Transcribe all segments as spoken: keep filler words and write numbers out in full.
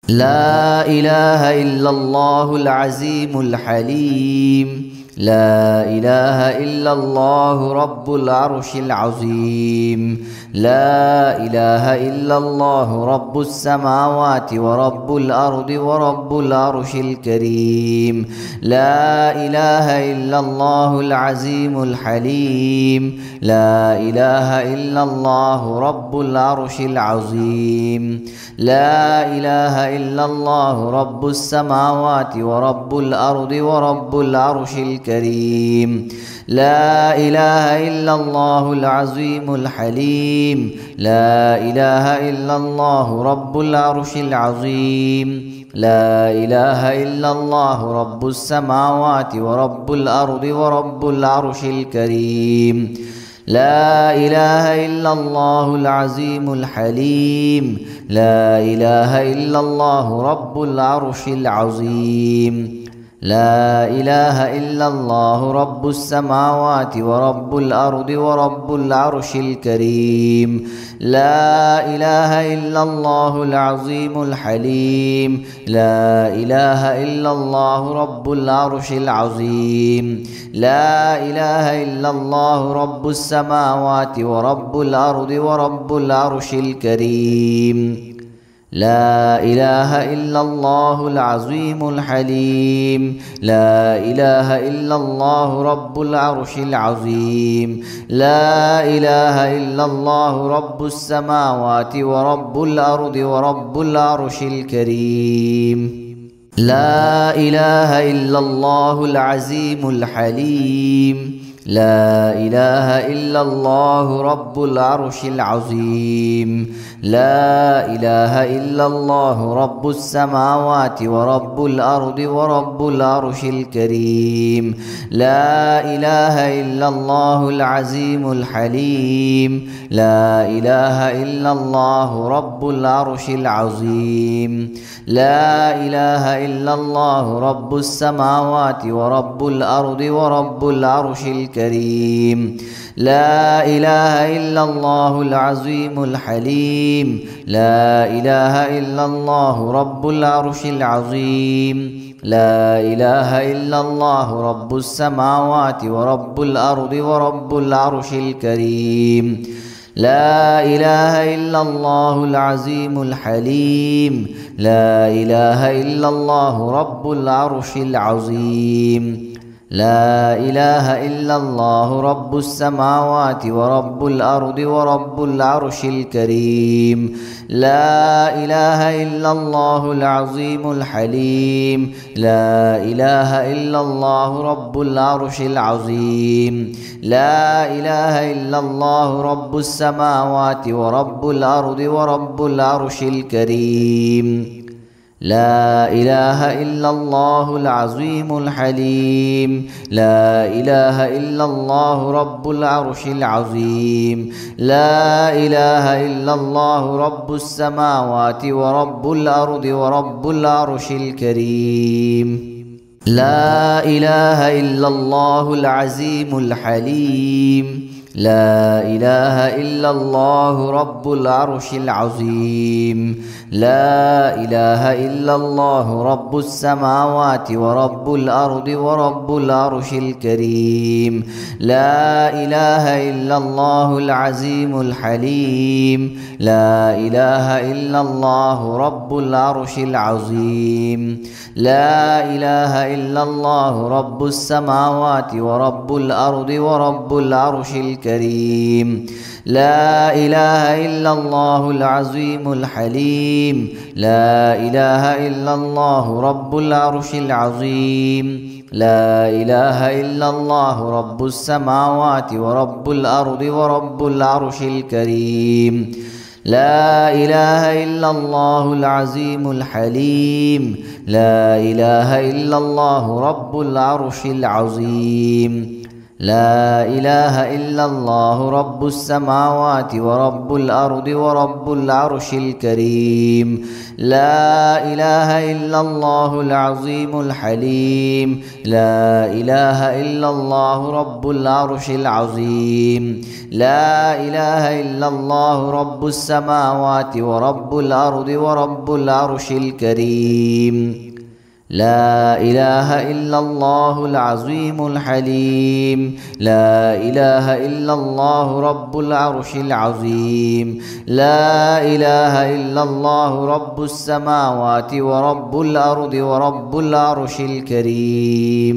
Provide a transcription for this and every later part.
لا إله إلا الله العظيم الحليم. لا إله إلا الله رب العرش العظيم. لا إله إلا الله رب السماوات ورب الأرض ورب العرش الكريم. لا إله إلا الله العظيم الحليم. لا إله إلا الله رب العرش العظيم. لا إله إلا الله رب السماوات ورب الأرض ورب العرش الكريم. لا إله إلا الله العظيم الحليم. لا إله إلا الله رب العرش العظيم. لا إله إلا الله رب السماوات ورب الأرض ورب العرش الكريم. لا إله إلا الله العظيم الحليم. لا إله إلا الله رب العرش العظيم. لا إله إلا الله رب السماوات ورب الأرض ورب العرش الكريم. لا إله إلا الله العظيم الحليم. لا إله إلا الله رب العرش العظيم. لا إله إلا الله رب السماوات ورب الأرض ورب العرش الكريم. لا إله إلا الله العظيم الحليم. لا إله إلا الله رب العرش العظيم. لا إله إلا الله رب السماوات ورب الأرض ورب العرش الكريم. لا إله إلا الله العظيم الحليم. لا إله إلا الله رب العرش العظيم. لا إله إلا الله رب السماوات ورب الأرض ورب العرش الكريم. لا إله إلا الله العظيم الحليم. لا إله إلا الله رب العرش العظيم. لا إله إلا الله رب السماوات ورب الأرض ورب العرش الكريم. لا إله إلا الله العظيم الحليم. لا إله إلا الله رب العرش العظيم. لا إله إلا الله رب السماوات ورب الأرض ورب العرش الكريم. لا إله إلا الله العظيم الحليم. لا إله إلا الله رب العرش العظيم. لا إله إلا الله رب السماوات ورب الأرض ورب العرش الكريم. لا إله إلا الله العظيم الحليم. لا إله إلا الله رب العرش العظيم. لا إله إلا الله رب السماوات ورب الأرض ورب العرش الكريم. لا إله إلا الله العظيم الحليم. لا إله إلا الله رب العرش العظيم. لا إله إلا الله رب السماوات ورب الأرض ورب العرش الكريم. لا إله إلا الله العظيم الحليم. لا إله إلا الله رب العرش العظيم. لا إله إلا الله رب السماوات ورب الأرض ورب العرش الكريم. لا إله إلا الله العظيم الحليم. لا إله إلا الله رب العرش العظيم. لا إله إلا الله رب السماوات ورب الأرض ورب العرش الكريم. لا إله إلا الله العظيم الحليم. لا إله إلا الله رب العرش العظيم. لا إله إلا الله رب السماوات ورب الأرض ورب العرش الكريم. لا إله إلا الله العظيم الحليم. لا إله إلا الله رب العرش العظيم. لا إله إلا الله رب السماوات ورب الأرض ورب العرش الكريم. لا إله إلا الله العظيم الحليم. لا إله إلا الله رب العرش العظيم. لا إله إلا الله رب السماوات ورب الأرض ورب العرش الكريم. لا إله إلا الله العظيم الحليم. لا إله إلا الله رب العرش العظيم. لا إله إلا الله رب السماوات ورب الأرض ورب العرش الكريم.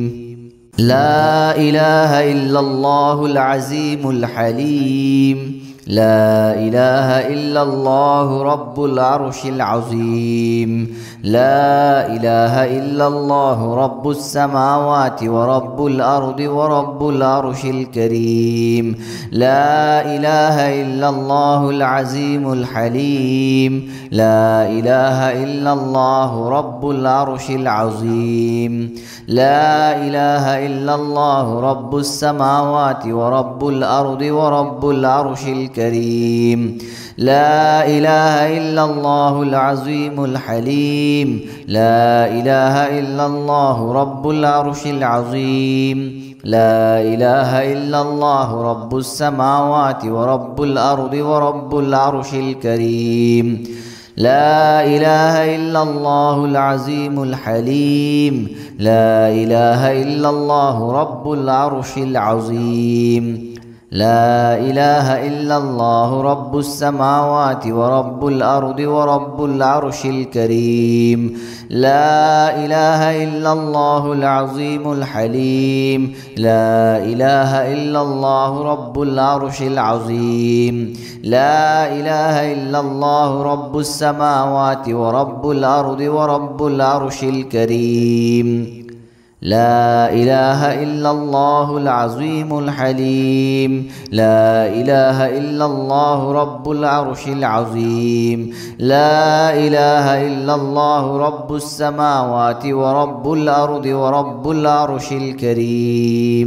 لا إله إلا الله العظيم الحليم. لا إله إلا الله رب العرش العظيم. لا إله إلا الله رب السماوات ورب الأرض ورب العرش الكريم. لا إله إلا الله العظيم الحليم. لا إله إلا الله رب العرش العظيم. لا إله إلا الله رب السماوات ورب الأرض ورب العرش الكريم. لا إله إلا الله العظيم الحليم. لا إله إلا الله رب العرش العظيم. لا إله إلا الله رب السماوات ورب الأرض ورب العرش الكريم. لا إله إلا الله العظيم الحليم. لا إله إلا الله رب العرش العظيم. لا إله إلا الله رب السماوات ورب الأرض ورب العرش الكريم. لا إله إلا الله العظيم الحليم. لا إله إلا الله رب العرش العظيم. لا إله إلا الله رب السماوات ورب الأرض ورب العرش الكريم. لا إله إلا الله العظيم الحليم. لا إله إلا الله رب العرش العظيم. لا إله إلا الله رب السماوات ورب الأرض ورب العرش الكريم.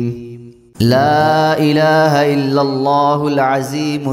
لا إله إلا الله العظيم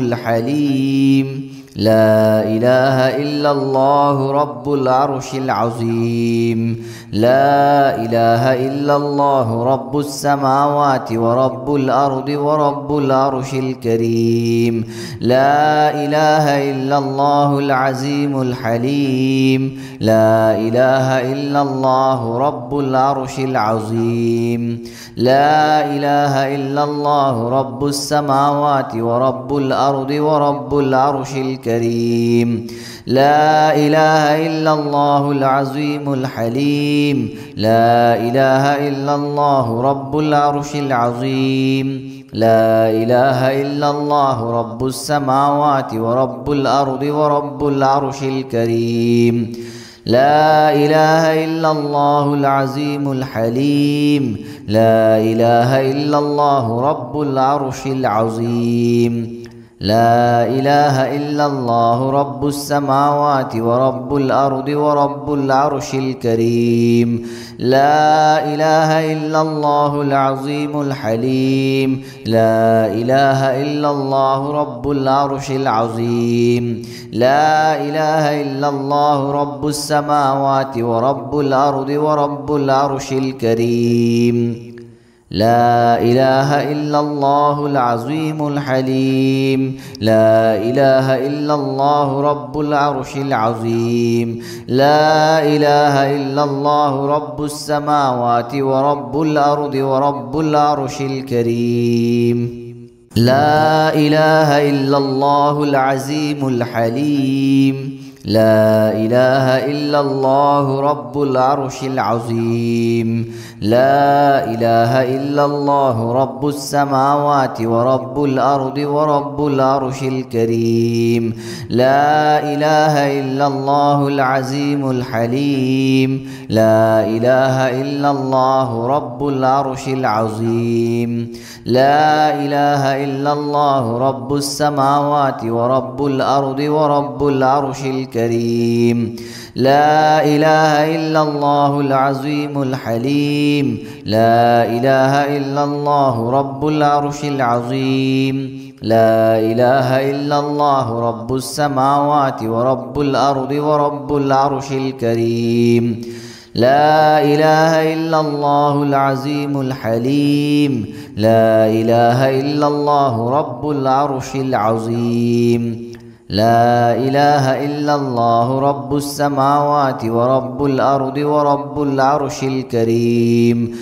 الحليم. لا إله إلا الله رب العرش العظيم. لا إله إلا الله رب السماوات ورب الأرض ورب العرش الكريم. لا إله إلا الله العظيم الحليم. لا إله إلا الله رب العرش العظيم. لا إله إلا الله رب السماوات ورب الأرض ورب العرش الكريم. لا إله إلا الله العظيم الحليم. لا إله إلا الله رب العرش العظيم. لا إله إلا الله رب السماوات ورب الأرض ورب العرش الكريم. لا إله إلا الله العظيم الحليم. لا إله إلا الله رب العرش العظيم. لا إله إلا الله رب السماوات ورب الأرض ورب العرش الكريم. لا إله إلا الله العظيم الحليم. لا إله إلا الله رب العرش العظيم. لا إله إلا الله رب السماوات ورب الأرض ورب العرش الكريم. لا إله إلا الله العظيم الحليم. لا إله إلا الله رب العرش العظيم. لا إله إلا الله رب السماوات ورب الأرض ورب العرش الكريم. لا إله إلا الله العظيم الحليم. لا إله إلا الله رب العرش العظيم. لا إله إلا الله رب السماوات ورب الأرض ورب العرش الكريم. لا إله إلا الله العظيم الحليم. لا إله إلا الله رب العرش العظيم. لا إله إلا الله رب السماوات ورب الأرض ورب العرش الكريم. الكريم. لا إله إلا الله العظيم الحليم. لا إله إلا الله رب العرش العظيم. لا إله إلا الله رب السماوات ورب الأرض ورب العرش الكريم. لا إله إلا الله العظيم الحليم. لا إله إلا الله رب العرش العظيم. لا إله إلا الله رب السماوات ورب الأرض ورب العرش الكريم.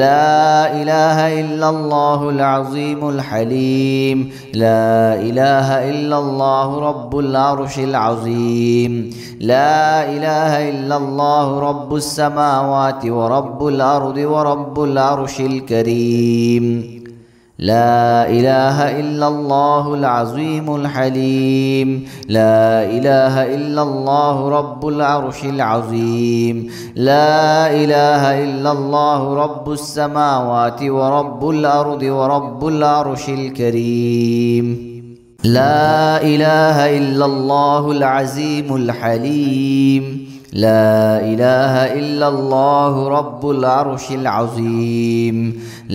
لا إله إلا الله العظيم الحليم. لا إله إلا الله رب العرش العظيم. لا إله إلا الله رب السماوات ورب الأرض ورب العرش الكريم. لا إله إلا الله العظيم الحليم. لا إله إلا الله رب العرش العظيم. لا إله إلا الله رب السماوات ورب الأرض ورب العرش الكريم. لا إله إلا الله العظيم الحليم. لا إله إلا الله رب العرش العظيم.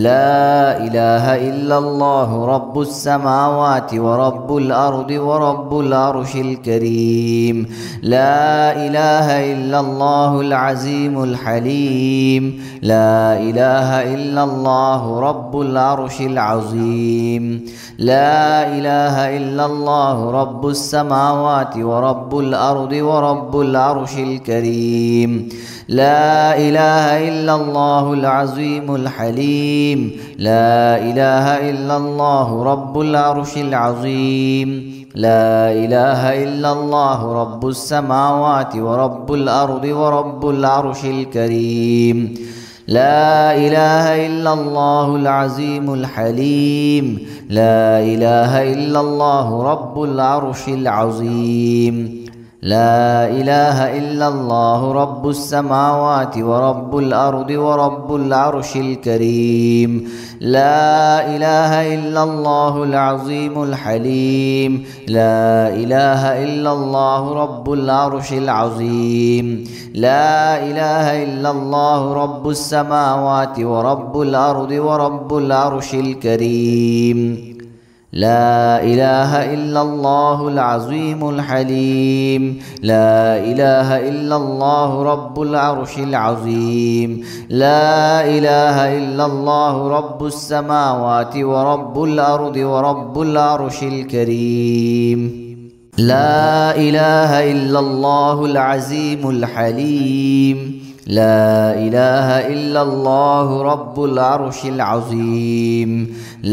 لا إله إلا الله رب السماوات ورب الأرض ورب العرش الكريم. لا إله إلا الله العظيم الحليم. لا إله إلا الله رب العرش العظيم. لا إله إلا الله رب السماوات ورب الأرض ورب العرش الكريم. لا إله إلا الله العظيم الحليم. لا إله إلا الله رب العرش العظيم. لا إله إلا الله رب السماوات ورب الأرض ورب العرش الكريم. لا إله إلا الله العظيم الحليم. لا إله إلا الله رب العرش العظيم. لا إله إلا الله رب السماوات ورب الأرض ورب العرش الكريم. لا إله إلا الله العظيم الحليم. لا إله إلا الله رب العرش العظيم. لا إله إلا الله رب السماوات ورب الأرض ورب العرش الكريم. لا إله إلا الله العظيم الحليم. لا إله إلا الله رب العرش العظيم. لا إله إلا الله رب السماوات ورب الأرض ورب العرش الكريم. لا إله إلا الله العظيم الحليم. لا إله إلا الله رب العرش العظيم.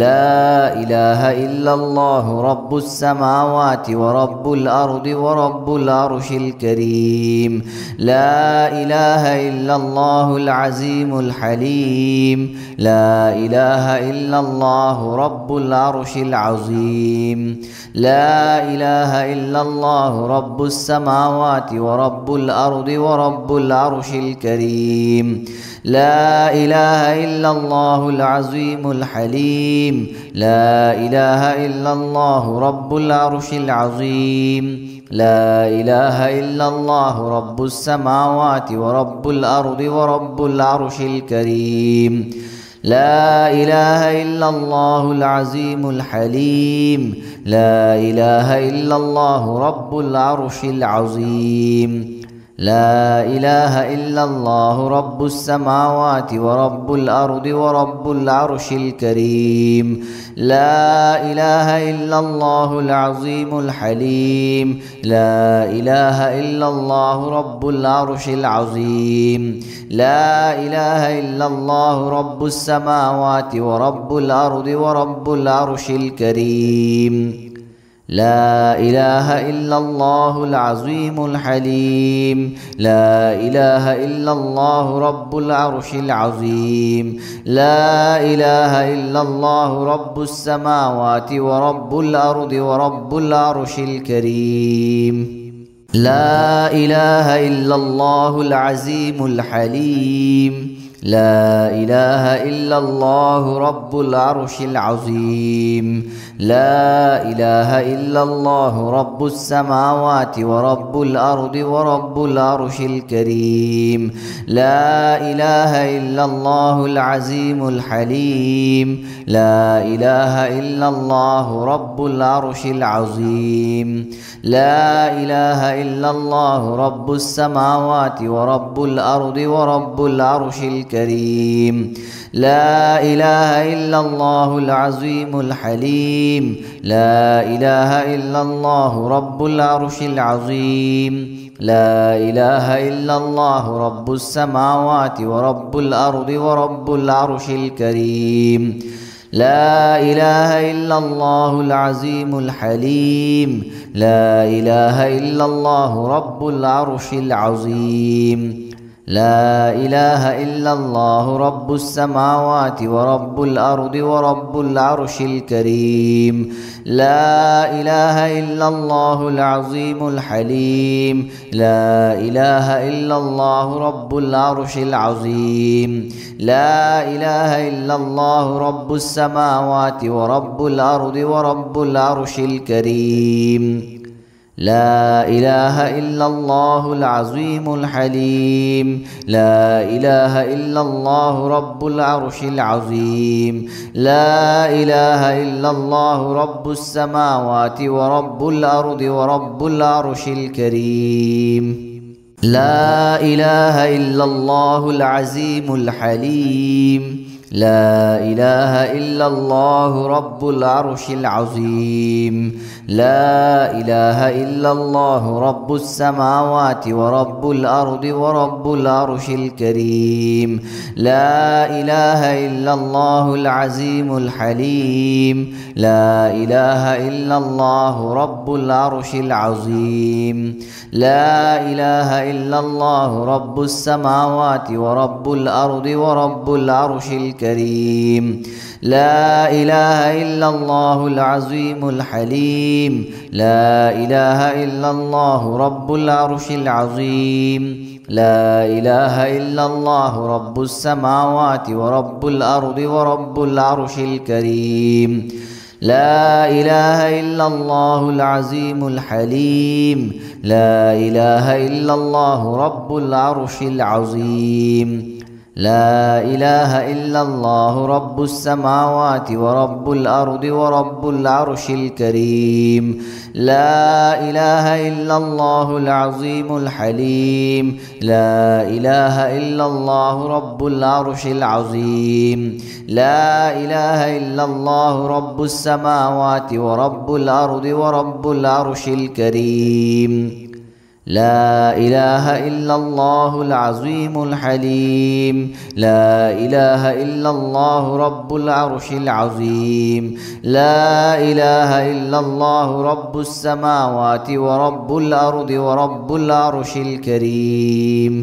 لا إله إلا الله رب السماوات ورب الأرض ورب العرش الكريم. لا إله إلا الله العظيم الحليم. لا إله إلا الله رب العرش العظيم. لا إله إلا الله رب السماوات ورب الأرض ورب العرش الكريم. لا إله إلا الله العظيم الحليم. لا إله إلا الله رب العرش العظيم. لا إله إلا الله رب السماوات ورب الأرض ورب العرش الكريم. لا إله إلا الله العظيم الحليم. لا إله إلا الله رب العرش العظيم. لا إله إلا الله رب السماوات ورب الأرض ورب العرش الكريم. لا إله إلا الله العظيم الحليم. لا إله إلا الله رب العرش العظيم. لا إله إلا الله رب السماوات ورب الأرض ورب العرش الكريم. لا إله إلا الله العظيم الحليم. لا إله إلا الله رب العرش العظيم. لا إله إلا الله رب السماوات ورب الأرض ورب العرش الكريم. لا إله إلا الله العظيم الحليم. لا إله إلا الله رب العرش العظيم لا إله إلا الله رب السماوات ورب الأرض ورب العرش الكريم لا إله إلا الله العظيم الحليم لا إله إلا الله رب العرش العظيم لا إله إلا الله رب السماوات ورب الأرض ورب العرش الكريم لا إله إلا الله العظيم الحليم لا إله إلا الله رب العرش العظيم لا إله إلا الله رب السماوات ورب الأرض ورب العرش الكريم لا إله إلا الله العظيم الحليم لا إله إلا الله رب العرش العظيم لا إله إلا الله رب السماوات ورب الأرض ورب العرش الكريم لا إله إلا الله العظيم الحليم لا إله إلا الله رب العرش العظيم لا إله إلا الله رب السماوات ورب الأرض ورب العرش الكريم لا إله إلا الله العظيم الحليم لا إله إلا الله رب العرش العظيم لا إله إلا الله رب السماوات ورب الأرض ورب العرش الكريم لا إله إلا الله العظيم الحليم لا إله إلا الله رب العرش العظيم لا إله إلا الله رب السماوات ورب الأرض ورب العرش الكريم لا إله إلا الله العظيم الحليم لا إله إلا الله رب العرش العظيم لا إله إلا الله رب السماوات ورب الأرض ورب العرش الكريم لا إله إلا الله العظيم الحليم لا إله إلا الله رب العرش العظيم لا إله إلا الله رب السماوات ورب الأرض ورب العرش الكريم لا إله إلا الله العظيم الحليم لا إله إلا الله رب العرش العظيم لا إله إلا الله رب السماوات ورب الأرض ورب العرش الكريم لا إله إلا الله العظيم الحليم لا إله إلا الله رب العرش العظيم لا إله إلا الله رب السماوات ورب الأرض ورب العرش الكريم لا إله إلا الله العظيم الحليم لا إله إلا الله رب العرش العظيم لا إله إلا الله رب السماوات ورب الأرض ورب العرش الكريم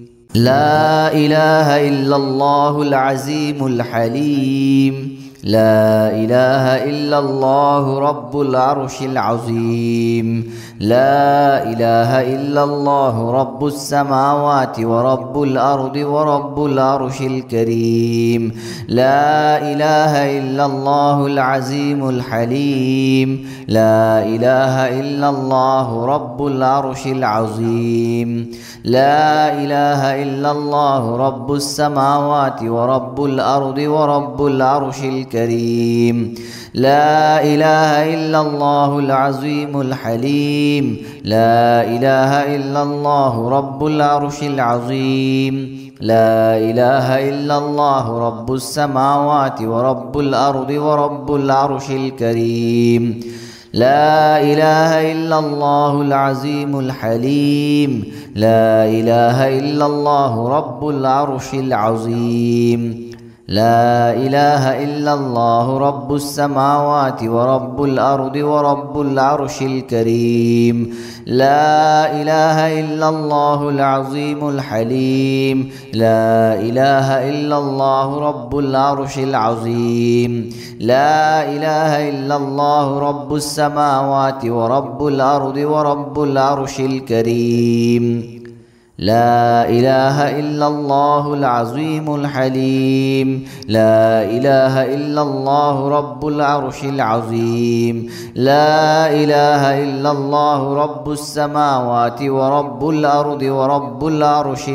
لا إله إلا الله العظيم الحليم لا إله إلا الله رب العرش العظيم لا إله إلا الله رب السماوات ورب الأرض ورب العرش الكريم لا إله إلا الله العظيم الحليم لا إله إلا الله رب العرش العظيم لا إله إلا الله رب السماوات ورب الأرض ورب العرش الكريم لا إله إلا الله العظيم الحليم لا إله إلا الله رب العرش العظيم لا إله إلا الله رب السماوات ورب الأرض ورب العرش الكريم لا إله إلا الله العظيم الحليم لا إله إلا الله رب العرش العظيم لا إله إلا الله رب السماوات ورب الأرض ورب العرش الكريم لا إله إلا الله العظيم الحليم لا إله إلا الله رب العرش العظيم لا إله إلا الله رب السماوات ورب الأرض ورب العرش الكريم لا إله إلا الله العظيم الحليم. لا إله إلا الله رب العرش العظيم. لا إله إلا الله رب السماوات ورب الأرض ورب العرش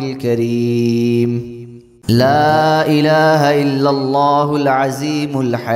الكريم. لا إله إلا الله العظيم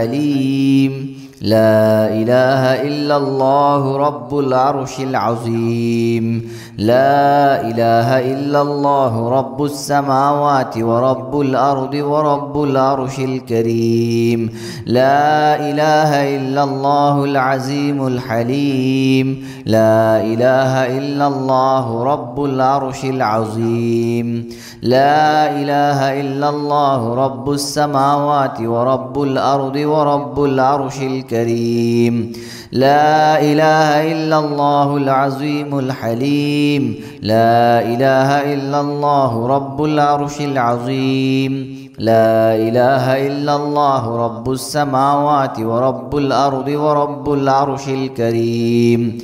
الحليم. لا إله إلا الله رب العرش العظيم. لا إله إلا الله رب السماوات ورب الأرض ورب العرش الكريم. لا إله إلا الله العظيم الحليم. لا إله إلا الله رب العرش العظيم. لا إله إلا الله رب السماوات ورب الأرض ورب العرش الكريم. لا إله إلا الله العظيم الحليم. لا إله إلا الله رب العرش العظيم. لا إله إلا الله رب السماوات ورب الأرض ورب العرش الكريم.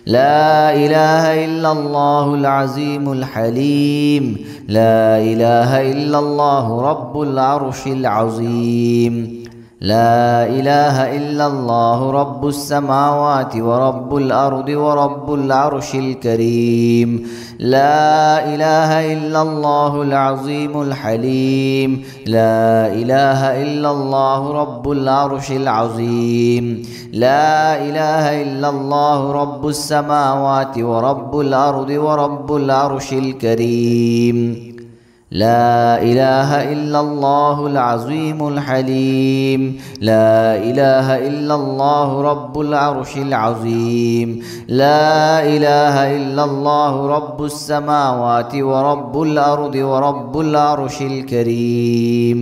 لا إله إلا الله العظيم الحليم. لا إله إلا الله رب العرش العظيم. لا إله إلا الله رب السماوات ورب الأرض ورب العرش الكريم. لا إله إلا الله العظيم الحليم. لا إله إلا الله رب العرش العظيم. لا إله إلا الله رب السماوات ورب الأرض ورب العرش الكريم. لا إله إلا الله العظيم الحليم. لا إله إلا الله رب العرش العظيم. لا إله إلا الله رب السماوات ورب الأرض ورب العرش الكريم.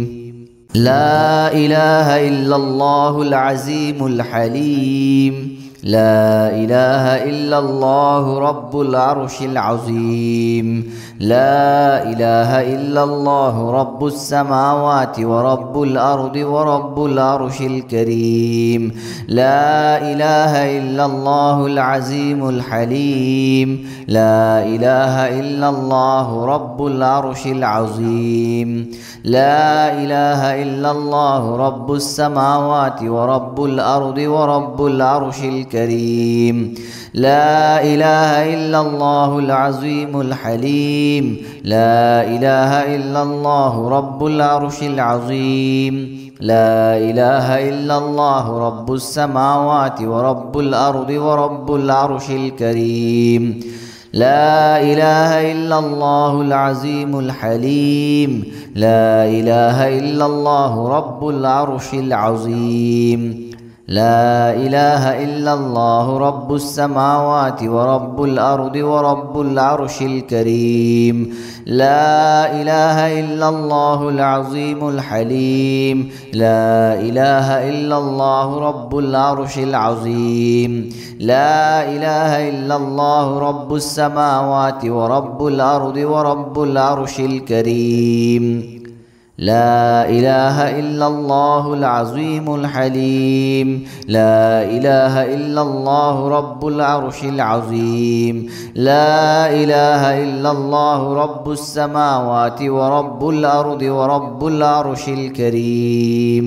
لا إله إلا الله العظيم الحليم. لا إله إلا الله رب العرش العظيم. لا إله إلا الله رب السماوات ورب الأرض ورب العرش الكريم. لا إله إلا الله العظيم الحليم. لا إله إلا الله رب العرش العظيم. لا إله إلا الله رب السماوات ورب الأرض ورب العرش الكريم. لا إله إلا الله العظيم الحليم. لا إله إلا الله رب العرش العظيم. لا إله إلا الله رب السماوات ورب الأرض ورب العرش الكريم. لا إله إلا الله العظيم الحليم. لا إله إلا الله رب العرش العظيم. لا إله إلا الله رب السماوات ورب الأرض ورب العرش الكريم. لا إله إلا الله العظيم الحليم. لا إله إلا الله رب العرش العظيم. لا إله إلا الله رب السماوات ورب الأرض ورب العرش الكريم. لا إله إلا الله العظيم الحليم. لا إله إلا الله رب العرش العظيم. لا إله إلا الله رب السماوات ورب الأرض ورب العرش الكريم.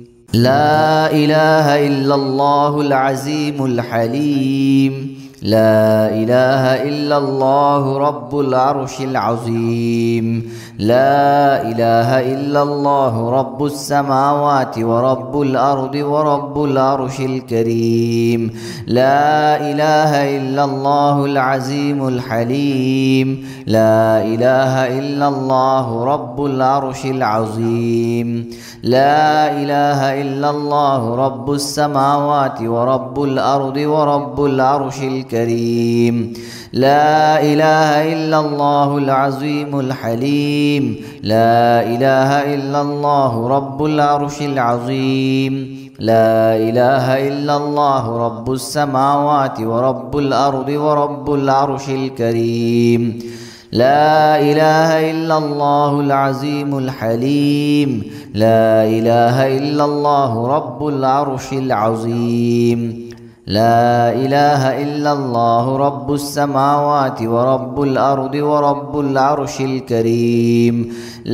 لا إله إلا الله العظيم الحليم. لا إله إلا الله رب العرش العظيم. لا إله إلا الله رب السماوات ورب الأرض ورب العرش الكريم. لا إله إلا الله العظيم الحليم. لا إله إلا الله رب العرش العظيم. لا إله إلا الله رب السماوات ورب الأرض ورب العرش الكريم. لا إله إلا الله العظيم الحليم. لا إله إلا الله رب العرش العظيم. لا إله إلا الله رب السماوات ورب الأرض ورب العرش الكريم. لا إله إلا الله العظيم الحليم. لا إله إلا الله رب العرش العظيم. لا إله إلا الله رب السماوات ورب الأرض ورب العرش الكريم.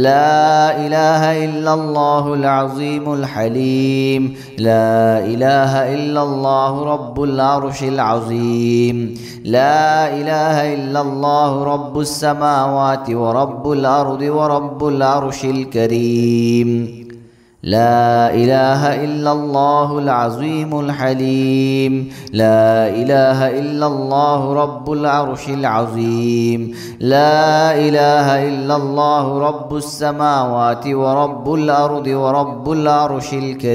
لا إله إلا الله العظيم الحليم. لا إله إلا الله رب العرش العظيم. لا إله إلا الله رب السماوات ورب الأرض ورب العرش الكريم. لا إله إلا الله العظيم الحليم. لا إله إلا الله رب العرش العظيم. لا إله إلا الله رب السماوات ورب الأرض ورب العرش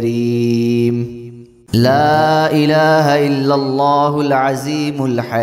الكريم. لا إله إلا الله العظيم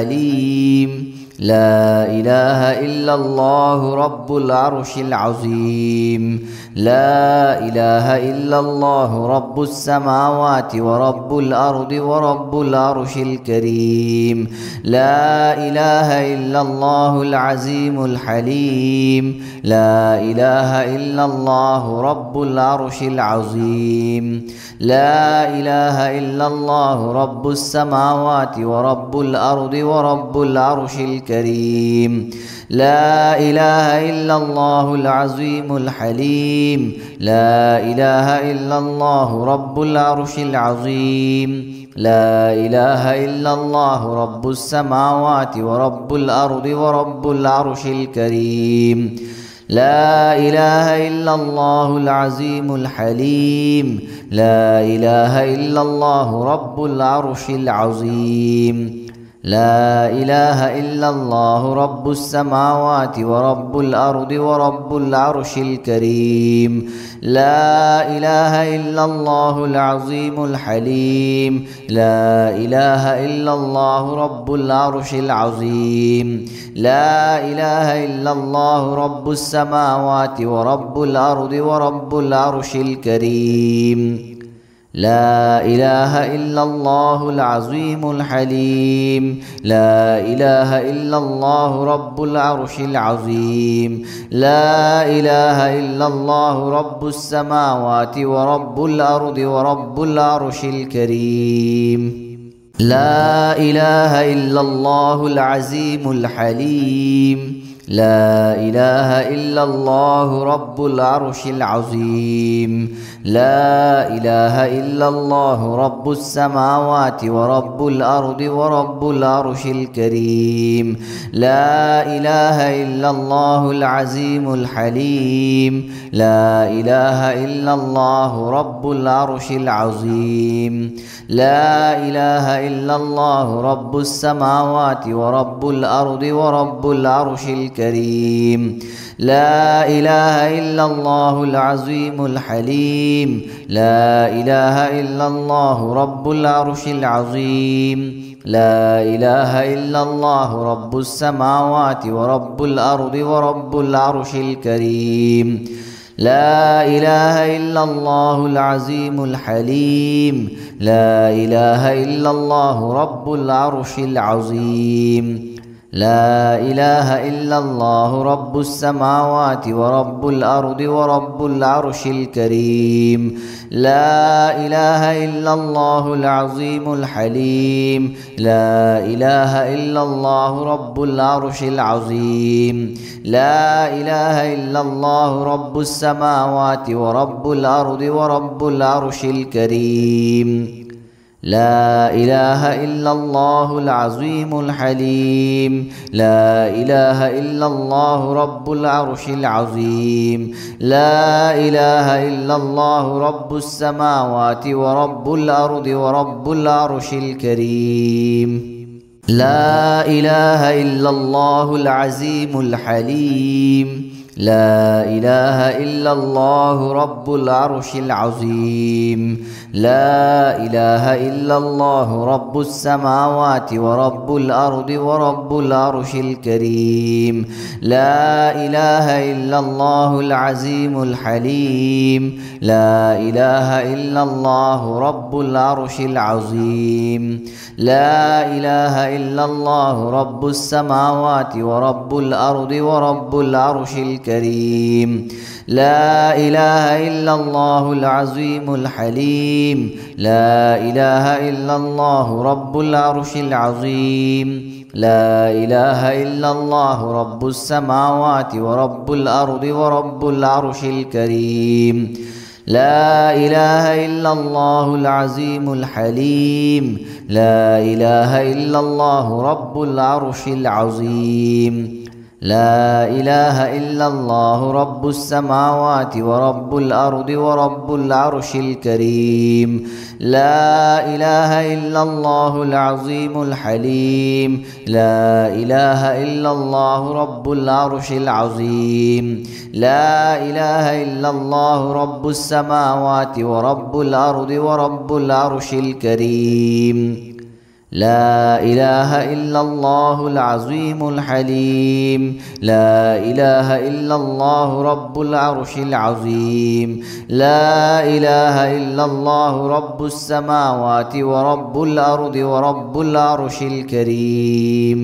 الحليم. لا إله إلا الله رب العرش العظيم. لا إله إلا الله رب السماوات ورب الأرض ورب العرش الكريم. لا إله إلا الله العظيم الحليم. لا إله إلا الله رب العرش العظيم. لا إله إلا الله رب السماوات ورب الأرض ورب العرش الكريم. لا إله إلا الله العظيم الحليم. لا إله إلا الله رب العرش العظيم. لا إله إلا الله رب السماوات ورب الأرض ورب العرش الكريم. لا إله إلا الله العظيم الحليم. لا إله إلا الله رب العرش العظيم. لا إله إلا الله رب السماوات ورب الأرض ورب العرش الكريم. لا إله إلا الله العظيم الحليم. لا إله إلا الله رب العرش العظيم. لا إله إلا الله رب السماوات ورب الأرض ورب العرش الكريم. لا إله إلا الله العظيم الحليم. لا إله إلا الله رب العرش العظيم. لا إله إلا الله رب السماوات ورب الأرض ورب العرش الكريم. لا إله إلا الله العظيم الحليم. لا إله إلا الله رب العرش العظيم. لا إله إلا الله رب السماوات ورب الأرض ورب العرش الكريم. لا إله إلا الله العظيم الحليم. لا إله إلا الله رب العرش العظيم. لا إله إلا الله رب السماوات ورب الأرض ورب العرش الكريم. لا إله إلا الله العظيم الحليم. لا إله إلا الله رب العرش العظيم. لا إله إلا الله رب السماوات ورب الأرض ورب العرش الكريم. لا إله إلا الله العظيم الحليم. لا إله إلا الله رب العرش العظيم. لا إله إلا الله رب السماوات ورب الأرض ورب العرش الكريم. لا إله إلا الله العظيم الحليم. لا إله إلا الله رب العرش العظيم. لا إله إلا الله رب السماوات ورب الأرض ورب العرش الكريم. لا إله إلا الله العظيم الحليم. لا إله إلا الله رب العرش العظيم. لا إله إلا الله رب السماوات ورب الأرض ورب العرش الكريم. لا إله إلا الله العظيم الحليم. لا إله إلا الله رب العرش العظيم. لا إله إلا الله رب السماوات ورب الأرض ورب العرش الكريم. لا إله إلا الله العظيم الحليم. لا إله إلا الله رب العرش العظيم. لا إله إلا الله رب السماوات ورب الأرض ورب العرش الكريم. الكريم. لا إله إلا الله العظيم الحليم. لا إله إلا الله رب العرش العظيم. لا إله إلا الله رب السماوات ورب الأرض ورب العرش الكريم. لا إله إلا الله العظيم الحليم. لا إله إلا الله رب العرش العظيم. لا إله إلا الله رب السماوات ورب الأرض ورب العرش الكريم. لا إله إلا الله العظيم الحليم. لا إله إلا الله رب العرش العظيم. لا إله إلا الله رب السماوات ورب الأرض ورب العرش الكريم. لا إله إلا الله العظيم الحليم. لا إله إلا الله رب العرش العظيم. لا إله إلا الله رب السماوات ورب الأرض ورب العرش الكريم.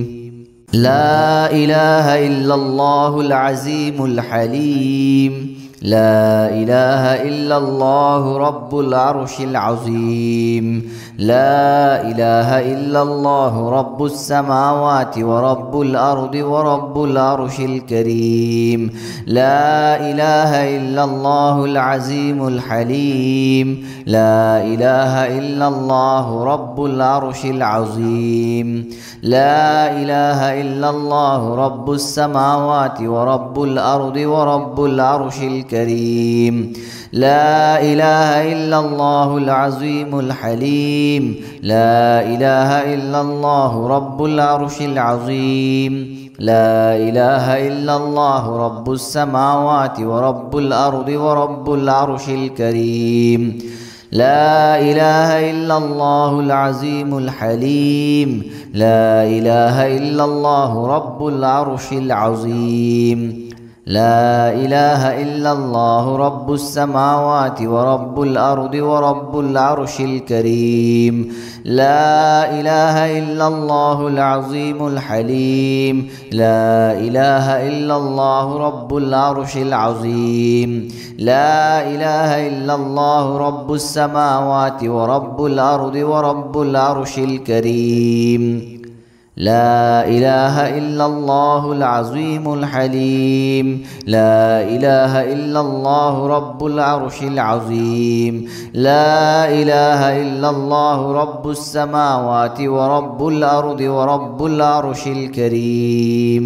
لا إله إلا الله العظيم الحليم. لا إله إلا الله رب العرش العظيم. لا إله إلا الله رب السماوات ورب الأرض ورب العرش الكريم. لا إله إلا الله العظيم الحليم. لا إله إلا الله رب العرش العظيم. لا إله إلا الله رب السماوات ورب الأرض ورب العرش الكريم. لا إله إلا الله العظيم الحليم. لا إله إلا الله رب العرش العظيم. لا إله إلا الله رب السماوات ورب الأرض ورب العرش الكريم. لا إله إلا الله العظيم الحليم. لا إله إلا الله رب العرش العظيم. لا إله إلا الله رب السماوات ورب الأرض ورب العرش الكريم. لا إله إلا الله العظيم الحليم. لا إله إلا الله رب العرش العظيم. لا إله إلا الله رب السماوات ورب الأرض ورب العرش الكريم. لا إله إلا الله العظيم الحليم. لا إله إلا الله رب العرش العظيم. لا إله إلا الله رب السماوات ورب الأرض ورب العرش الكريم.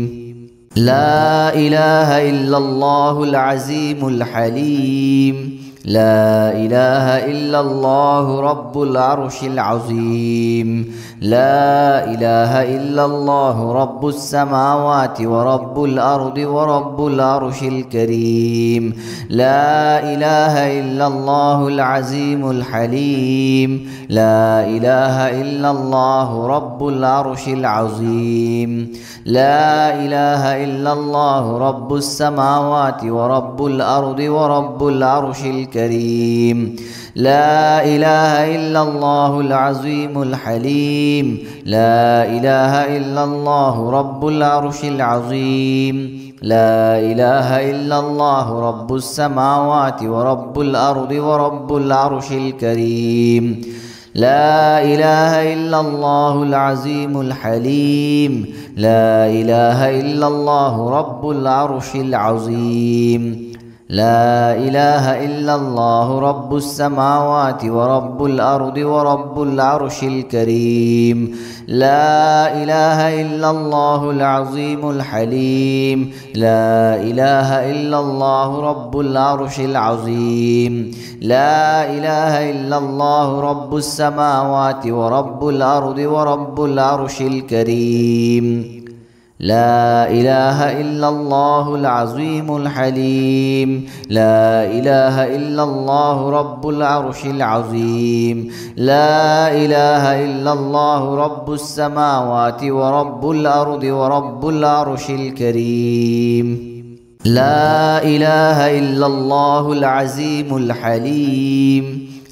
لا إله إلا الله العظيم الحليم. لا إله إلا الله رب العرش العظيم. لا إله إلا الله رب السماوات ورب الأرض ورب العرش الكريم. لا إله إلا الله العظيم الحليم. لا إله إلا الله رب العرش العظيم. لا إله إلا الله رب السماوات ورب الأرض ورب العرش الكريم. لا إله إلا الله العظيم الحليم. لا إله إلا الله رب العرش العظيم. لا إله إلا الله رب السماوات ورب الأرض ورب العرش الكريم. لا إله إلا الله العظيم الحليم. لا إله إلا الله رب العرش العظيم. لا إله إلا الله رب السماوات ورب الأرض ورب العرش الكريم. لا إله إلا الله العظيم الحليم. لا إله إلا الله رب العرش العظيم. لا إله إلا الله رب السماوات ورب الأرض ورب العرش الكريم. لا إله إلا الله العظيم الحليم. لا إله إلا الله رب العرش العظيم. لا إله إلا الله رب السماوات ورب الأرض ورب العرش الكريم. لا إله إلا الله العظيم الحليم.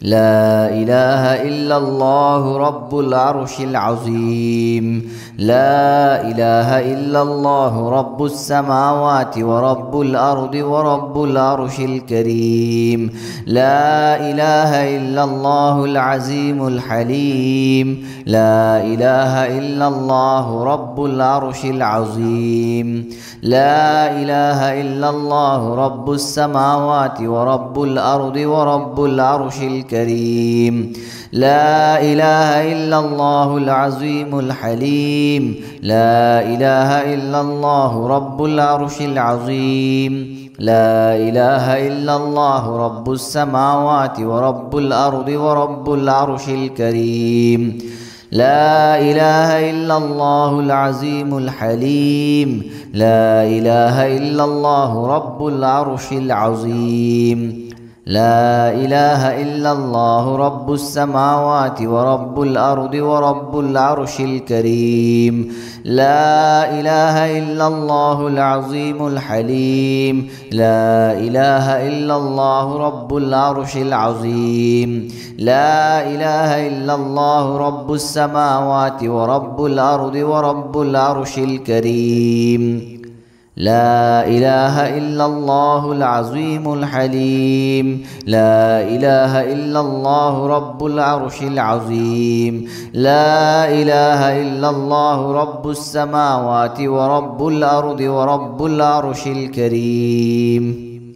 لا إله إلا الله رب العرش العظيم لا إله إلا الله رب السماوات ورب الأرض ورب العرش الكريم لا إله إلا الله العظيم الحليم لا إله إلا الله رب العرش العظيم لا إله إلا الله رب السماوات ورب الأرض ورب العرش الكريم لا إله إلا الله العظيم الحليم لا إله إلا الله رب العرش العظيم لا إله إلا الله رب السماوات ورب الأرض ورب العرش الكريم لا إله إلا الله العظيم الحليم لا إله إلا الله رب العرش العظيم لا إله إلا الله رب السماوات ورب الأرض ورب العرش الكريم لا إله إلا الله العظيم الحليم لا إله إلا الله رب العرش العظيم لا إله إلا الله رب السماوات ورب الأرض ورب العرش الكريم لا إله إلا الله العظيم الحليم لا إله إلا الله رب العرش العظيم لا إله إلا الله رب السماوات ورب الأرض ورب العرش الكريم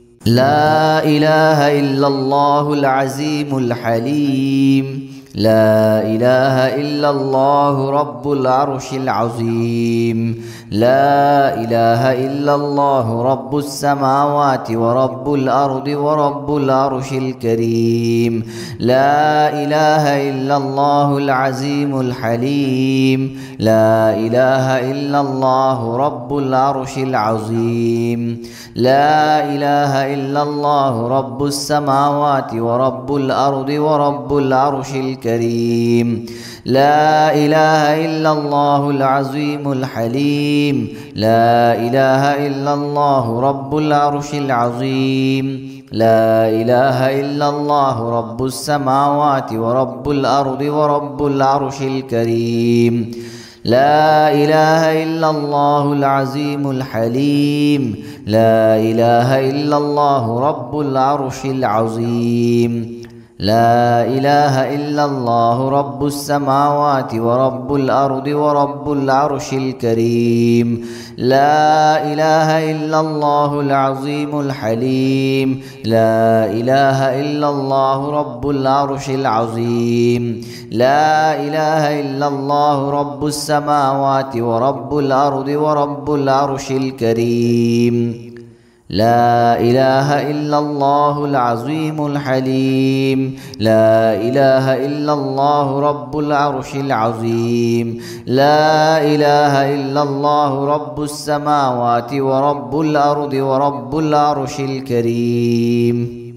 لا إله إلا الله العظيم الحليم لا إله إلا الله رب العرش العظيم لا إله إلا الله رب السماوات ورب الأرض ورب العرش الكريم لا إله إلا الله العظيم الحليم لا إله إلا الله رب العرش العظيم لا إله إلا الله رب السماوات ورب الأرض ورب العرش الكريم لا إله إلا الله العظيم الحليم لا إله إلا الله رب العرش العظيم لا إله إلا الله رب السماوات ورب الأرض ورب العرش الكريم لا إله إلا الله العظيم الحليم لا إله إلا الله رب العرش العظيم لا إله إلا الله رب السماوات ورب الأرض ورب العرش الكريم لا إله إلا الله العظيم الحليم لا إله إلا الله رب العرش العظيم لا إله إلا الله رب السماوات ورب الأرض ورب العرش الكريم لا إله إلا الله العظيم الحليم لا إله إلا الله رب العرش العظيم لا إله إلا الله رب السماوات ورب الأرض ورب العرش الكريم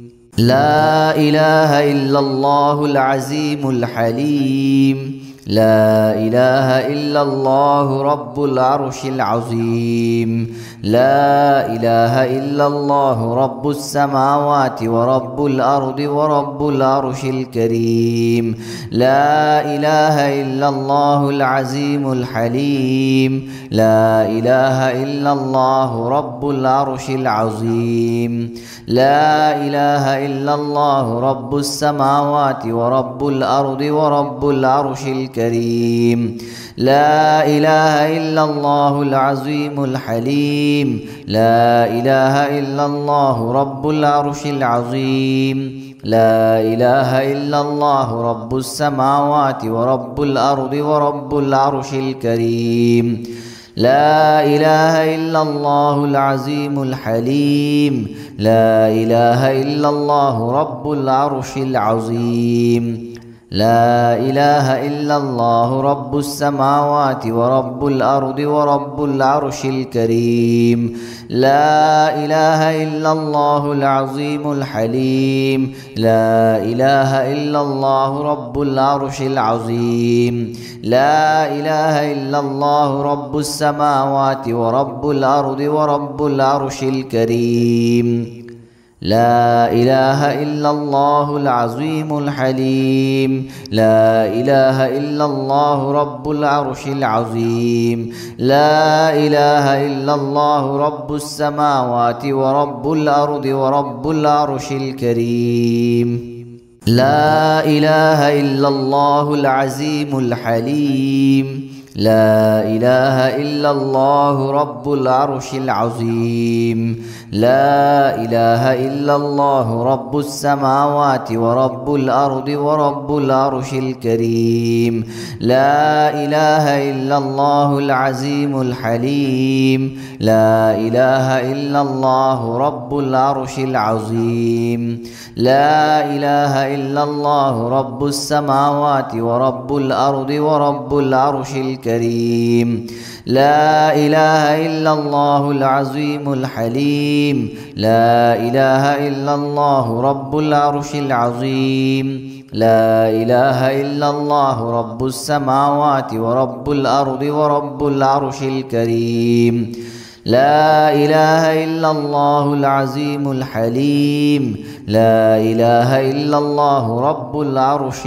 لا إله إلا الله العظيم الحليم لا إله إلا الله رب العرش العظيم لا إله إلا الله رب السماوات ورب الأرض ورب العرش الكريم لا إله إلا الله العظيم الحليم لا إله إلا الله رب العرش العظيم لا إله إلا الله رب السماوات ورب الأرض ورب العرش الكريم لا إله إلا الله العظيم الحليم لا إله إلا الله رب العرش العظيم لا إله إلا الله رب السماوات ورب الأرض ورب العرش الكريم لا إله إلا الله العظيم الحليم لا إله إلا الله رب العرش العظيم لا إله إلا الله رب السماوات ورب الأرض ورب العرش الكريم لا إله إلا الله العظيم الحليم لا إله إلا الله رب العرش العظيم لا إله إلا الله رب السماوات ورب الأرض ورب العرش الكريم لا إله إلا الله العظيم الحليم. لا إله إلا الله رب العرش العظيم. لا إله إلا الله رب السماوات ورب الأرض ورب العرش الكريم. لا إله إلا الله العظيم الحليم. لا إله إلا الله رب العرش العظيم. لا إله إلا الله رب السماوات ورب الأرض ورب العرش الكريم. لا إله إلا الله العظيم الحليم. لا إله إلا الله رب العرش العظيم. لا إله إلا الله رب السماوات ورب الأرض ورب العرش الكريم. لا إله إلا الله العظيم الحليم. لا إله إلا الله رب العرش العظيم. لا إله إلا الله رب السماوات ورب الأرض ورب العرش الكريم. لا إله إلا الله العظيم الحليم. لا إله إلا الله رب العرش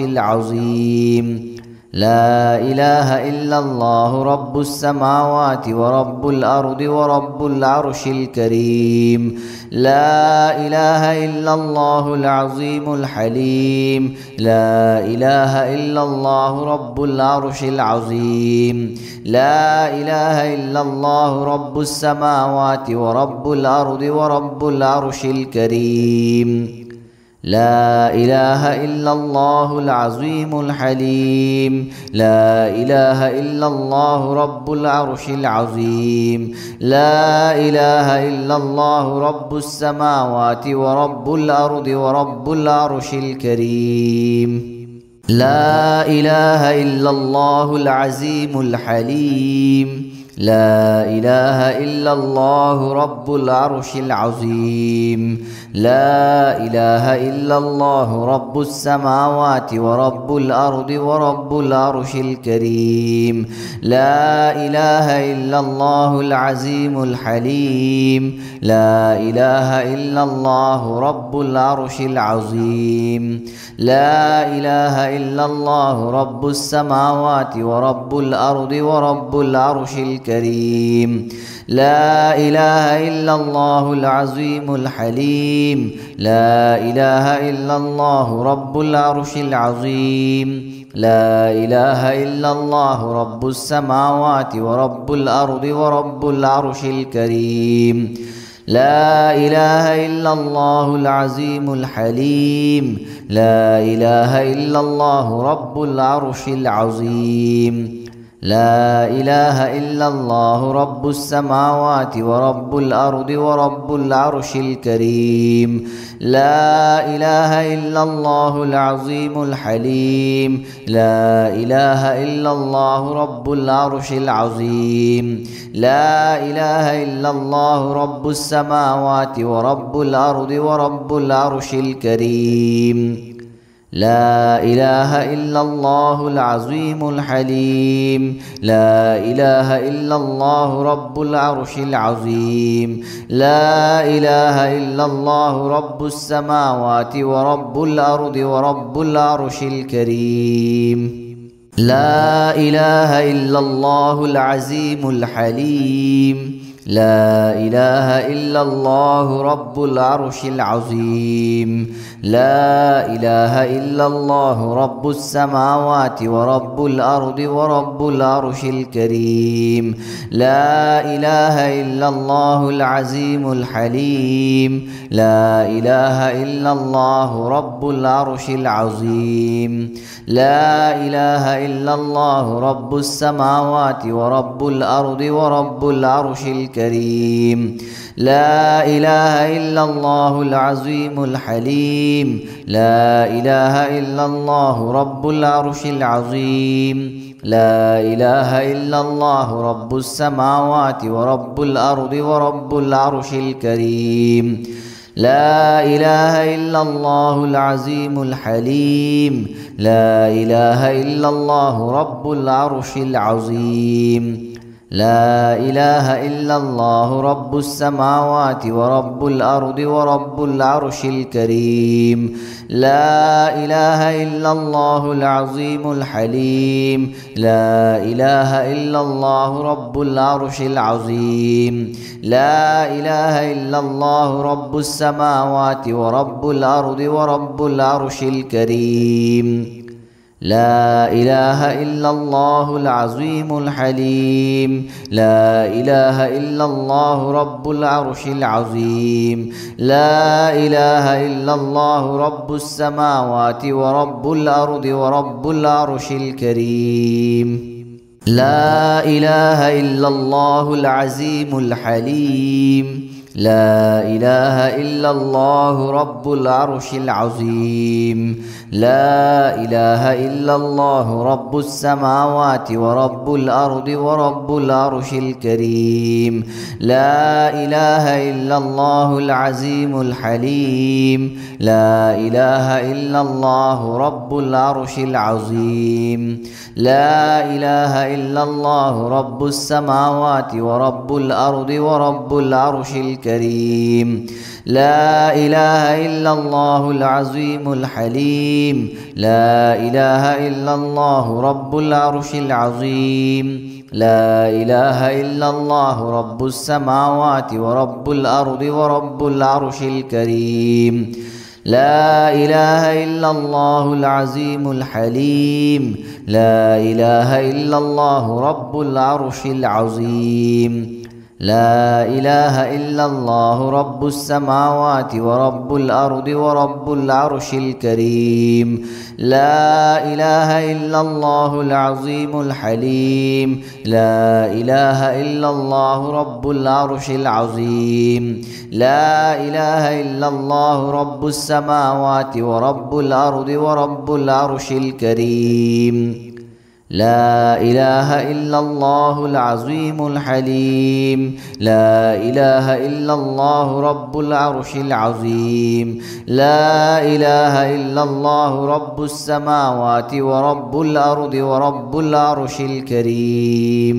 العظيم. لا إله إلا الله رب السماوات ورب الأرض ورب العرش الكريم. لا إله إلا الله العظيم الحليم. لا إله إلا الله رب العرش العظيم. لا إله إلا الله رب السماوات ورب الأرض ورب العرش الكريم. لا إله إلا الله العظيم الحليم. لا إله إلا الله رب العرش العظيم. لا إله إلا الله رب السماوات ورب الأرض ورب العرش الكريم. لا إله إلا الله العظيم الحليم. لا إله إلا الله رب العرش العظيم. لا إله إلا الله رب السماوات ورب الأرض ورب العرش الكريم. لا إله إلا الله العظيم الحليم. لا إله إلا الله رب العرش العظيم. لا إله إلا الله رب السماوات ورب الأرض ورب العرش الكريم. لا إله إلا الله العظيم الحليم. لا إله إلا الله رب العرش العظيم. لا إله إلا الله رب السماوات ورب الأرض ورب العرش الكريم. لا إله إلا الله العظيم الحليم. لا إله إلا الله رب العرش العظيم. لا إله إلا الله رب السماوات ورب الأرض ورب العرش الكريم. لا إله إلا الله العظيم الحليم. لا إله إلا الله رب العرش العظيم. لا إله إلا الله رب السماوات ورب الأرض ورب العرش الكريم. لا إله إلا الله العظيم الحليم. لا إله إلا الله رب العرش العظيم. لا إله إلا الله رب السماوات ورب الأرض ورب العرش الكريم. لا إله إلا الله العظيم الحليم. لا إله إلا الله رب العرش العظيم. لا إله إلا الله رب السماوات ورب الأرض ورب العرش الكريم. لا إله إلا الله العظيم الحليم. لا إله إلا الله رب العرش العظيم. لا إله إلا الله رب السماوات ورب الأرض ورب العرش الكريم. لا إله إلا الله العظيم الحليم. لا إله إلا الله رب العرش العظيم. لا إله إلا الله رب السماوات ورب الأرض ورب العرش الكريم. لا إله إلا الله العظيم الحليم. لا إله إلا الله رب العرش العظيم. لا إله إلا الله رب السماوات ورب الأرض ورب العرش الكريم. لا إله إلا الله العظيم الحليم. لا إله إلا الله رب العرش العظيم. لا إله إلا الله رب السماوات ورب الأرض ورب العرش الكريم. لا إله إلا الله العظيم الحليم. لا إله إلا الله رب العرش العظيم. لا إله إلا الله رب السماوات ورب الأرض ورب العرش الكريم. لا إله إلا الله العظيم الحليم. لا إله إلا الله رب العرش العظيم. لا إله إلا الله رب السماوات ورب الأرض ورب العرش الكريم. لا إله إلا الله العظيم الحليم. لا إله إلا الله رب العرش العظيم. لا إله إلا الله رب السماوات ورب الأرض ورب العرش الكريم. لا إله إلا الله العظيم الحليم. لا إله إلا الله رب العرش العظيم. لا إله إلا الله رب السماوات ورب الأرض ورب العرش الكريم. لا إله إلا الله العظيم الحليم. لا إله إلا الله رب العرش العظيم. لا إله إلا الله رب السماوات ورب الأرض ورب العرش الكريم. لا إله إلا الله العظيم الحليم. لا إله إلا الله رب العرش العظيم. لا إله إلا الله رب السماوات ورب الأرض ورب العرش الكريم. لا إله إلا الله العظيم الحليم. لا إله إلا الله رب العرش العظيم. لا إله إلا الله رب السماوات ورب الأرض ورب العرش الكريم.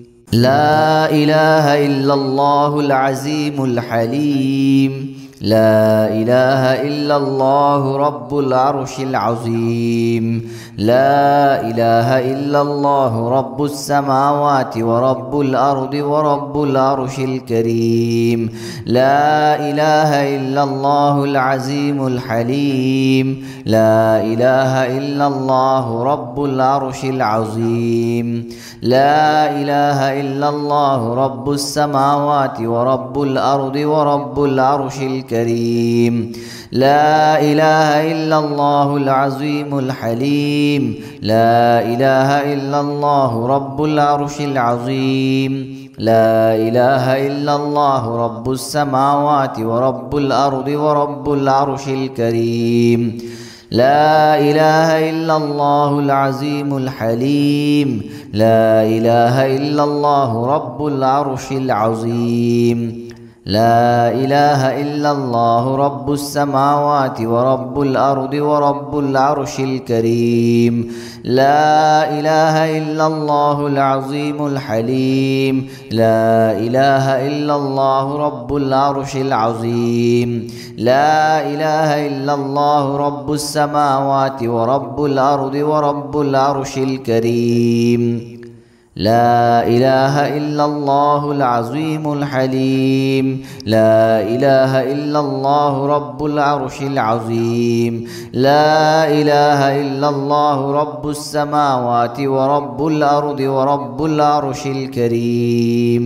لا إله إلا الله العظيم الحليم. لا إله إلا الله رب العرش العظيم. لا إله إلا الله رب السماوات ورب الأرض ورب العرش الكريم. لا إله إلا الله العظيم الحليم. لا إله إلا الله رب العرش العظيم. لا إله إلا الله رب السماوات ورب الأرض ورب العرش الكريم. لا إله إلا الله العظيم الحليم. لا إله إلا الله رب العرش العظيم. لا إله إلا الله رب السماوات ورب الأرض ورب العرش الكريم. لا إله إلا الله العظيم الحليم. لا إله إلا الله رب العرش العظيم. لا إله إلا الله رب السماوات ورب الأرض ورب العرش الكريم. لا إله إلا الله العظيم الحليم. لا إله إلا الله رب العرش العظيم. لا إله إلا الله رب السماوات ورب الأرض ورب العرش الكريم. لا إله إلا الله العظيم الحليم. لا إله إلا الله رب العرش العظيم. لا إله إلا الله رب السماوات ورب الأرض ورب العرش الكريم.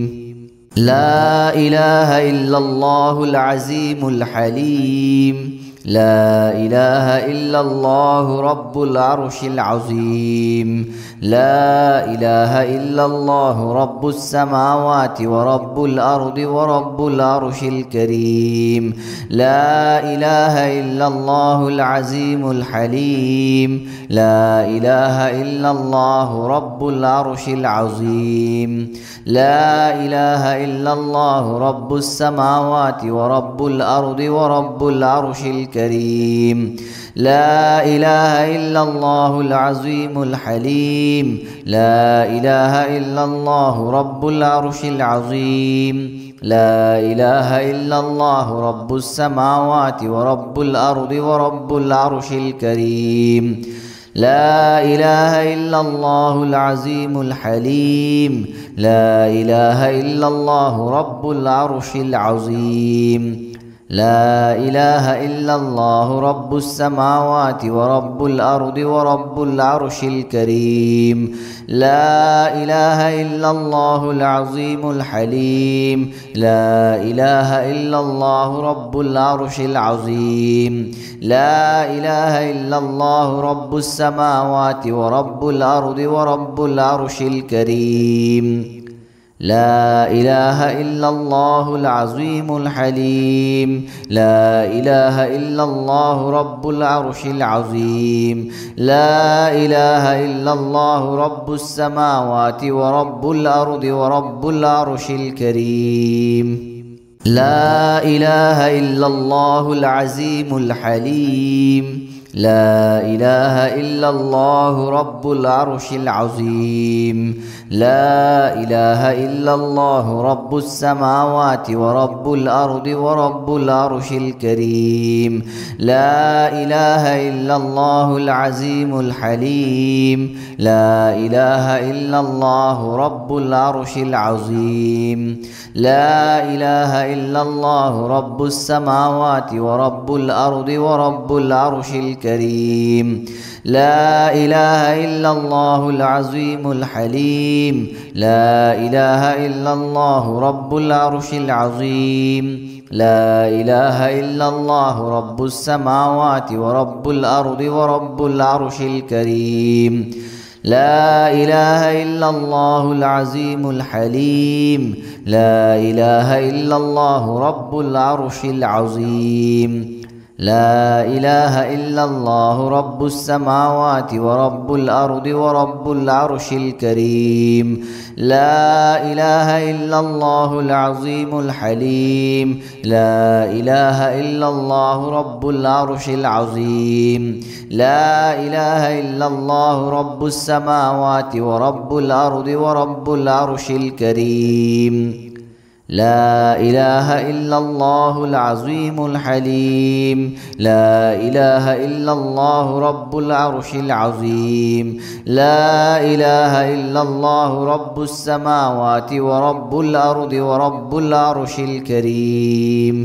لا إله إلا الله العظيم الحليم. لا إله إلا الله رب العرش العظيم. لا إله إلا الله رب السماوات ورب الأرض ورب العرش الكريم. لا إله إلا الله العظيم الحليم. لا إله إلا الله رب العرش العظيم. لا إله إلا الله رب السماوات ورب الأرض ورب العرش الكريم. الكريم. لا إله إلا الله العظيم الحليم. لا إله إلا الله رب العرش العظيم. لا إله إلا الله رب السماوات ورب الأرض ورب العرش الكريم. لا إله إلا الله العظيم الحليم. لا إله إلا الله رب العرش العظيم. لا إله إلا الله رب السماوات ورب الأرض ورب العرش الكريم. لا إله إلا الله العظيم الحليم. لا إله إلا الله رب العرش العظيم. لا إله إلا الله رب السماوات ورب الأرض ورب العرش الكريم. لا إله إلا الله العظيم الحليم. لا إله إلا الله رب العرش العظيم. لا إله إلا الله رب السماوات ورب الأرض ورب العرش الكريم. لا إله إلا الله العظيم الحليم. لا إله إلا الله رب العرش العظيم. لا إله إلا الله رب السماوات ورب الأرض ورب العرش الكريم. لا إله إلا الله العظيم الحليم. لا إله إلا الله رب العرش العظيم. لا إله إلا الله رب السماوات ورب الأرض ورب العرش الكريم. لا إله إلا الله العظيم الحليم. لا إله إلا الله رب العرش العظيم. لا إله إلا الله رب السماوات ورب الأرض ورب العرش الكريم. لا إله إلا الله العظيم الحليم. لا إله إلا الله رب العرش العظيم. لا إله إلا الله رب السماوات ورب الأرض ورب العرش الكريم. لا إله إلا الله العظيم الحليم. لا إله إلا الله رب العرش العظيم. لا إله إلا الله رب السماوات ورب الأرض ورب العرش الكريم. لا إله إلا الله العظيم الحليم. لا إله إلا الله رب العرش العظيم. لا إله إلا الله رب السماوات ورب الأرض ورب العرش الكريم.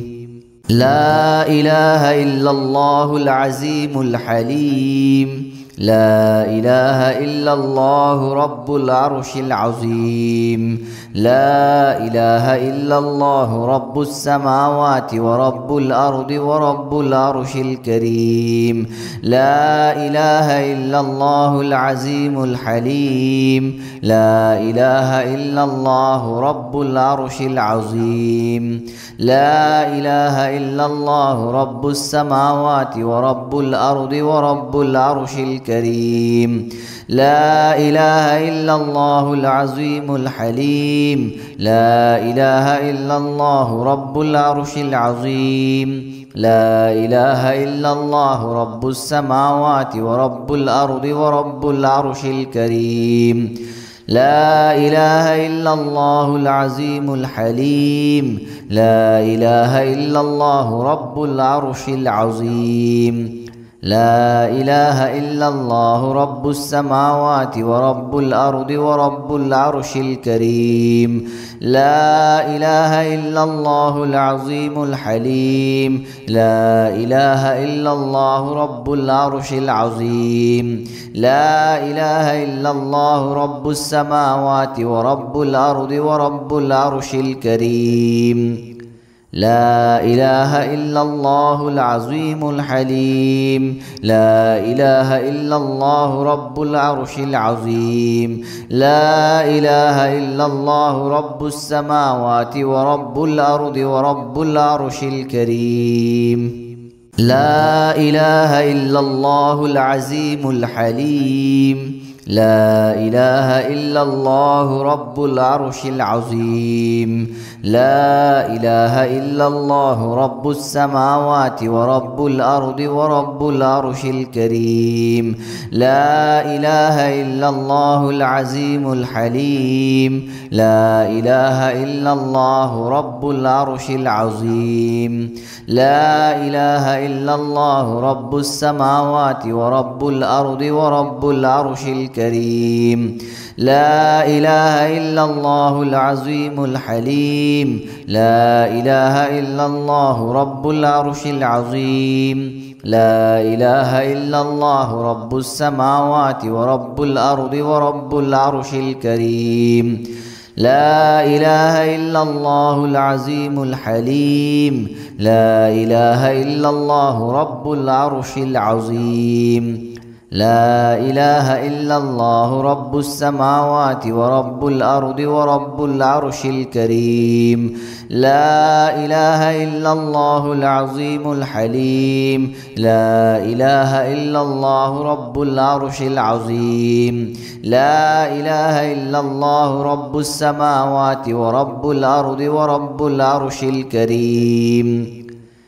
لا إله إلا الله العظيم الحليم. لا إله إلا الله رب العرش العظيم. لا إله إلا الله رب السماوات ورب الأرض ورب العرش الكريم. لا إله إلا الله العظيم الحليم. لا إله إلا الله رب العرش العظيم. لا إله إلا الله رب السماوات ورب الأرض ورب العرش الكريم. لا إله إلا الله العظيم الحليم. لا إله إلا الله رب العرش العظيم. لا إله إلا الله رب السماوات ورب الأرض ورب العرش الكريم. لا إله إلا الله العظيم الحليم. لا إله إلا الله رب العرش العظيم. لا إله إلا الله رب السماوات ورب الأرض ورب العرش الكريم. لا إله إلا الله العظيم الحليم. لا إله إلا الله رب العرش العظيم. لا إله إلا الله رب السماوات ورب الأرض ورب العرش الكريم. لا إله إلا الله العظيم الحليم. لا إله إلا الله رب العرش العظيم. لا إله إلا الله رب السماوات ورب الأرض ورب العرش الكريم. لا إله إلا الله العظيم الحليم. لا إله إلا الله رب العرش العظيم لا إله إلا الله رب السماوات ورب الأرض ورب العرش الكريم لا إله إلا الله العظيم الحليم لا إله إلا الله رب العرش العظيم لا إله إلا الله رب السماوات ورب الأرض ورب العرش الكريم لا إله إلا الله العظيم الحليم لا إله إلا الله رب العرش العظيم لا إله إلا الله رب السماوات ورب الأرض ورب العرش الكريم لا إله إلا الله العظيم الحليم لا إله إلا الله رب العرش العظيم لا إله إلا الله رب السماوات ورب الأرض ورب العرش الكريم لا إله إلا الله العظيم الحليم لا إله إلا الله رب العرش العظيم لا إله إلا الله رب السماوات ورب الأرض ورب العرش الكريم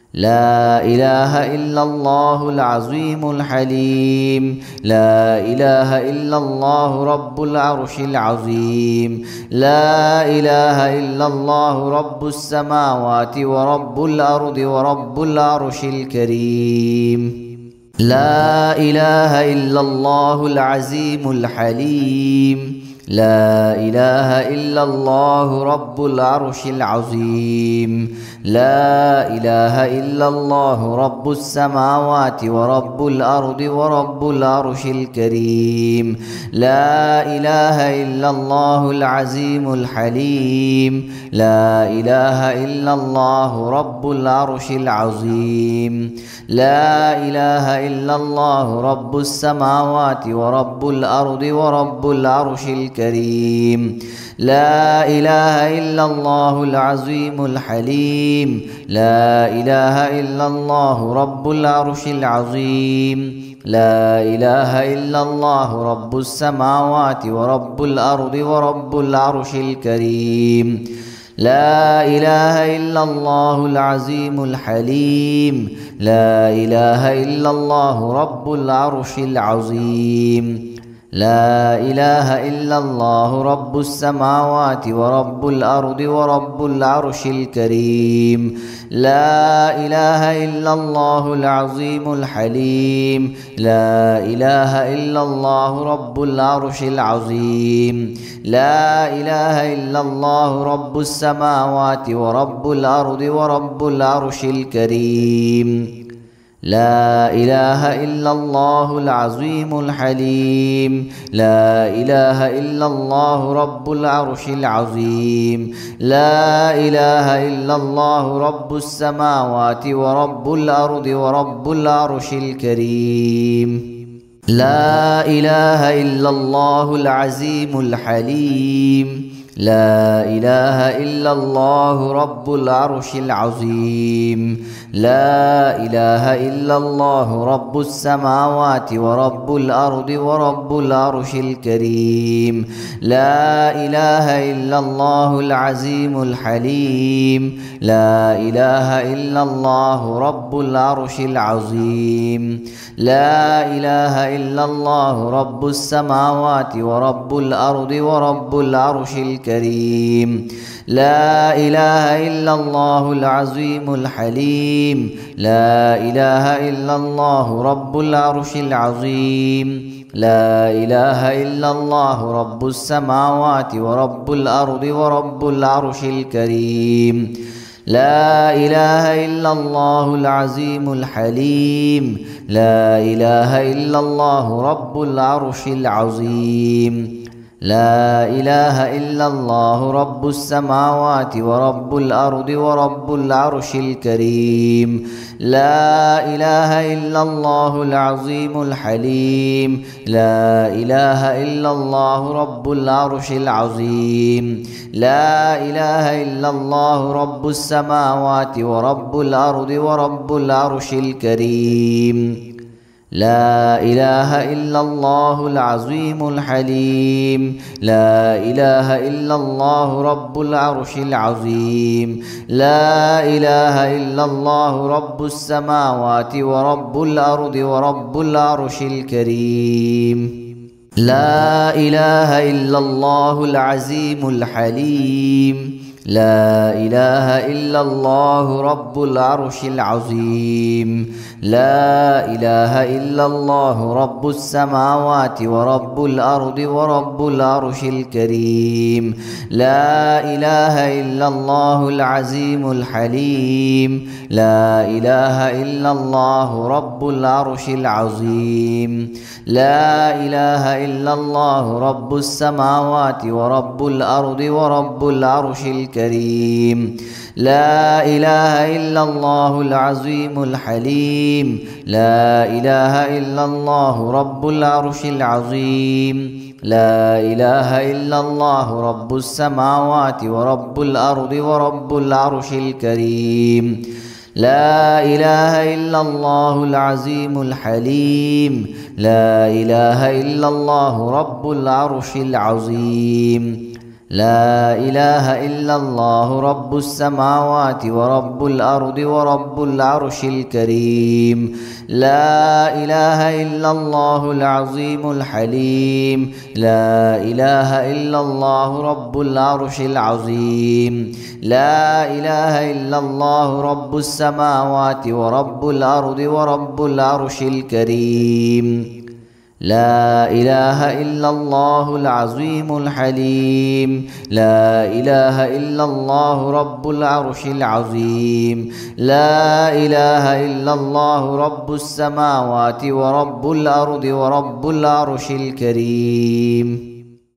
لا إله إلا الله العظيم الحليم لا إله إلا الله رب العرش العظيم لا إله إلا الله رب السماوات ورب الأرض ورب العرش الكريم لا إله إلا الله العظيم الحليم لا إله إلا الله رب العرش العظيم لا إله إلا الله رب السماوات ورب الأرض ورب العرش الكريم لا إله إلا الله العظيم الحليم لا إله إلا الله رب العرش العظيم لا إله إلا الله رب السماوات ورب الأرض ورب العرش الكريم لا إله إلا الله العظيم الحليم لا إله إلا الله رب العرش العظيم لا إله إلا الله رب السماوات ورب الأرض ورب العرش الكريم لا إله إلا الله العظيم الحليم لا إله إلا الله رب العرش العظيم لا إله إلا الله رب السماوات ورب الأرض ورب العرش الكريم لا إله إلا الله العظيم الحليم لا إله إلا الله رب العرش العظيم لا إله إلا الله رب السماوات ورب الأرض ورب العرش الكريم لا إله إلا الله العظيم الحليم لا إله إلا الله رب العرش العظيم لا إله إلا الله رب السماوات ورب الأرض ورب العرش الكريم لا إله إلا الله العظيم الحليم لا إله إلا الله رب العرش العظيم لا إله إلا الله رب السماوات ورب الأرض ورب العرش الكريم لا إله إلا الله العظيم الحليم لا إله إلا الله رب العرش العظيم لا إله إلا الله رب السماوات ورب الأرض ورب العرش الكريم لا إله إلا الله العظيم الحليم لا إله إلا الله رب العرش العظيم لا إله إلا الله رب السماوات ورب الأرض ورب العرش الكريم لا إله إلا الله العظيم الحليم لا إله إلا الله رب العرش العظيم لا إله إلا الله رب السماوات ورب الأرض ورب العرش الكريم لا إله إلا الله العظيم الحليم لا إله إلا الله رب العرش العظيم لا إله إلا الله رب السماوات ورب الأرض ورب العرش الكريم لا إله إلا الله العظيم الحليم. لا إله إلا الله رب العرش العظيم. لا إله إلا الله رب السماوات ورب الأرض ورب العرش الكريم. لا إله إلا الله العظيم الحليم. لا إله إلا الله رب العرش العظيم. لا إله إلا الله رب السماوات ورب الأرض ورب العرش الكريم. لا إله إلا الله العظيم الحليم. لا إله إلا الله رب العرش العظيم. لا إله إلا الله رب السماوات ورب الأرض ورب العرش الكريم. لا إله إلا الله العظيم الحليم. لا إله إلا الله رب العرش العظيم. لا إله إلا الله رب السماوات ورب الأرض ورب العرش الكريم. لا إله إلا الله العظيم الحليم. لا إله إلا الله رب العرش العظيم. لا إله إلا الله رب السماوات ورب الأرض ورب العرش الكريم. لا إله إلا الله العظيم الحليم. لا إله إلا الله رب العرش العظيم. لا إله إلا الله رب السماوات ورب الأرض ورب العرش الكريم. لا إله إلا الله العظيم الحليم. لا إله إلا الله رب العرش العظيم. لا إله إلا الله رب السماوات ورب الأرض ورب العرش الكريم.